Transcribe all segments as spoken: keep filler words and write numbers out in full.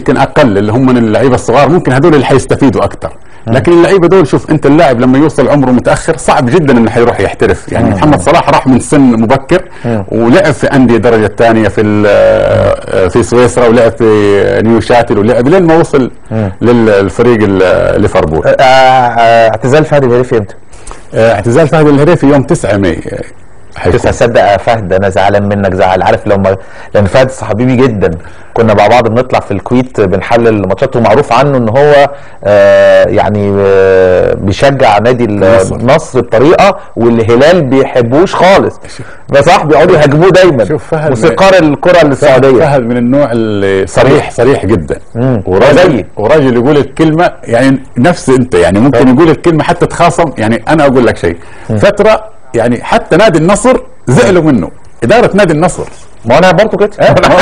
يمكن اقل اللي هم من اللعيبه الصغار، ممكن هذول اللي حيستفيدوا اكثر. لكن اللعيبه دول شوف انت اللاعب لما يوصل عمره متاخر صعب جدا انه حيروح يحترف. يعني محمد صلاح راح من سن مبكر ولعب في انديه درجه ثانيه في في سويسرا، ولعب في نيو شاتل، ولعب لين ما وصل للفريق ليفربول. اعتزال فهد الهريفي امتى؟ اعتزال فهد الهريفي يوم تسعة مايو. تسعة. صدق يا فهد انا زعلان منك زعل، عارف لما لان فهد حبيبي جدا، كنا مع بعض بنطلع في الكويت بنحلل ماتشاته، ومعروف عنه ان هو آه يعني آه بيشجع نادي النصر بطريقه، والهلال بيحبوش خالص، ده صح، بيقعدوا يهاجموه دايما. شوف فهد موسيقار الكره السعوديه. فهد من النوع اللي صريح صريح جدا، وراجل وراجل يقول الكلمه يعني نفس انت، يعني ممكن يقول الكلمه حتى تخاصم. يعني انا اقول لك شيء، فتره يعني حتى نادي النصر زعلوا منه، اداره نادي النصر. ما انا برضه كده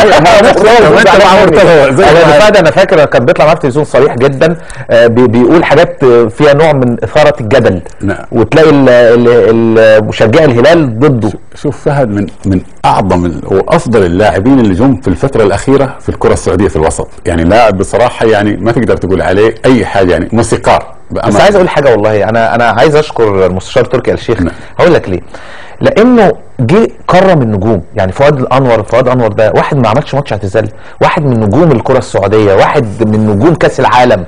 انا فاكر كان بيطلع معاه في التلفزيون صريح جدا، بيقول حاجات فيها نوع من اثاره الجدل. نعم. وتلاقي مشجعي الهلال ضده. شوف فهد من من اعظم وافضل اللاعبين اللي جم في الفتره الاخيره في الكره السعوديه في الوسط، يعني لاعب بصراحه يعني ما تقدر تقول عليه اي حاجه، يعني موسيقار. بس عايز اقول حاجه والله، انا انا عايز اشكر المستشار تركي آل الشيخ. نعم. هقول لك ليه. لانه جه كرم النجوم، يعني فؤاد الانور فؤاد انور ده واحد ما عملش ماتش اعتزال، واحد من نجوم الكره السعوديه، واحد من نجوم كاس العالم،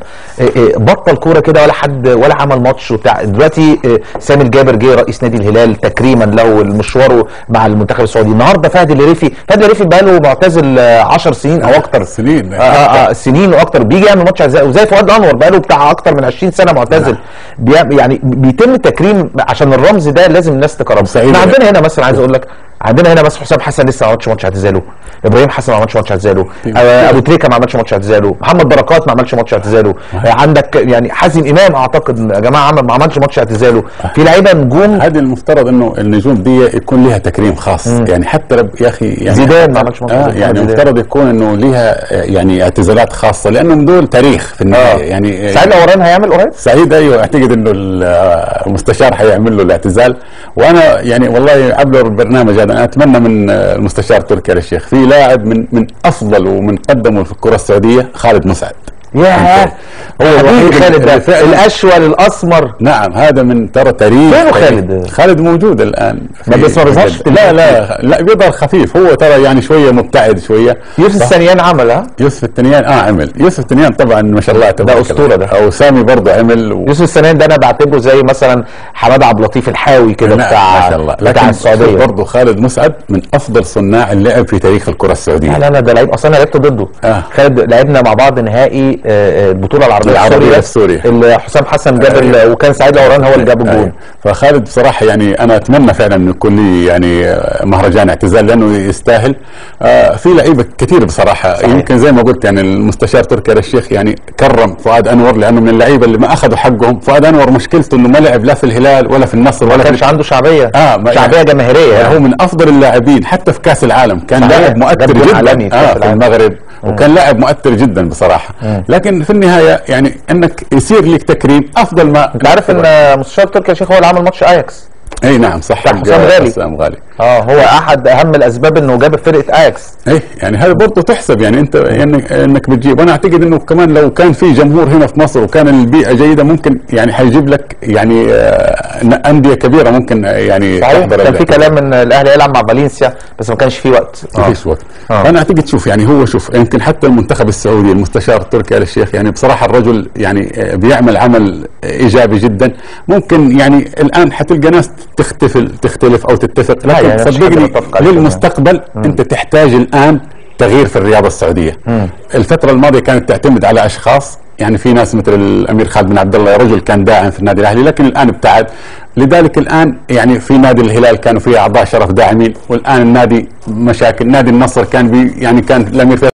بطل كوره كده ولا حد ولا عمل ماتش وبتاع. دلوقتي سامي الجابر جه رئيس نادي الهلال تكريما له المشوار مع المنتخب السعودي. النهارده فهد الهريفي، فهد الهريفي بقى له معتزل عشر سنين او اكتر، سنين اه اه سنين واكتر، بيجي يعمل ماتش اعتزال. وزي فؤاد انور بقى له بتاع اكتر من عشرين سنه معتزل. يعني بيتم تكريم عشان الرمز ده لازم الناس تكرمه. احنا عندنا هنا مثلا عايز اقول لك، عندنا هنا بس حسام حسن لسه ما عملش ماتش اعتزاله، ابراهيم حسن ما عملش ماتش اعتزاله، ابو تريكه ما عملش ماتش اعتزاله، محمد بركات ما عملش ماتش اعتزاله، عندك يعني حازم امام اعتقد يا جماعه ما عملش ماتش اعتزاله. في لعيبه نجوم. هذه المفترض انه النجوم دي يكون لها تكريم خاص. مم. يعني حتى يا اخي يعني زيدان ما عملش ماتش آه يعني المفترض يكون انه لها يعني اعتزالات خاصه، لانهم دول تاريخ في النهايه. آه. يعني سعيد اوران هيعمل قريب؟ سعيد ايوه، اعتقد انه المستشار حيعمل له الاعتزال. وانا يعني والله قبل البرنامج هذا انا اتمنى من المستشار تركي آل الشيخ في لاعب من من افضل ومن قدمه في الكره السعوديه، خالد مسعد. ياه هو الوحيد خالد ده الاشول الاسمر. نعم هذا من ترى تاريخ. فين خالد؟ خالد موجود الان ما بيظهرش. لا لا لا بيظهر خفيف، هو ترى يعني شويه مبتعد شويه. يوسف الثنيان عمل ها؟ يوسف الثنيان اه عمل، يوسف الثنيان طبعا ما شاء الله ده اسطوره ده. او سامي برضه عمل و... يوسف الثنيان ده انا بعتبره زي مثلا حماد عبد اللطيف الحاوي كده بتاع ما شاء الله. بتاع السعوديه. برضه خالد مسعد من افضل صناع اللعب في تاريخ الكره السعوديه. لا لا ده لعيب اصلا، انا لعبت ضده. آه. خالد لعبنا مع بعض نهائي البطوله العربيه العربيه السوريه اللي حسام حسن جاب. أيوة. وكان سعيد اوران هو اللي جاب الجول. أيوة. فخالد بصراحه يعني انا اتمنى فعلا انه يكون لي يعني مهرجان اعتزال لانه يستاهل. آه في لعيبه كثير بصراحه. صحيح. يمكن زي ما قلت يعني المستشار تركي آل الشيخ يعني كرم فؤاد انور لانه من اللعيبه اللي ما اخذوا حقهم. فؤاد انور مشكلته انه ما لعب لا في الهلال ولا في النصر ولا ما كانش عنده شعبيه. اه شعبيه يعني جماهيريه. يعني هو من افضل اللاعبين حتى في كاس العالم، كان لاعب مؤثر جدا في, آه في المغرب. مم. وكان لاعب مؤثر جدا بصراحه. مم. لكن في النهايه يعني انك يصير لك تكريم افضل ما انت عارف ان مستشار تركي آل الشيخ هو اللي عمل ماتش اياكس. اي نعم صح. حسام غالي. حسام غالي اه هو احد اهم الاسباب انه جاب فرقه اياكس. اي يعني هذا برضه تحسب يعني انت يعني انك بتجيب. وانا اعتقد انه كمان لو كان في جمهور هنا في مصر وكان البيئه جيده ممكن يعني حيجيب لك يعني آه انديه كبيره ممكن يعني تحضر. كان في كلام ان الاهلي يلعب مع فالنسيا بس ما كانش في وقت. ما فيش وقت. آه. فانا اعتقد شوف يعني هو شوف يمكن حتى المنتخب السعودي المستشار تركي آل الشيخ يعني بصراحه الرجل يعني بيعمل عمل ايجابي جدا. ممكن يعني الان حتلقى ناس تختلف تختلف او تتفق، لكن يعني صدقني للمستقبل يعني. انت تحتاج الان تغيير في الرياضه السعوديه. مم. الفتره الماضيه كانت تعتمد على اشخاص، يعني في ناس مثل الامير خالد بن عبد الله رجل كان داعم في النادي الاهلي لكن الان ابتعد. لذلك الان يعني في نادي الهلال كانوا فيه اعضاء شرف داعمين، والان النادي مشاكل. نادي النصر كان بي يعني كان الامير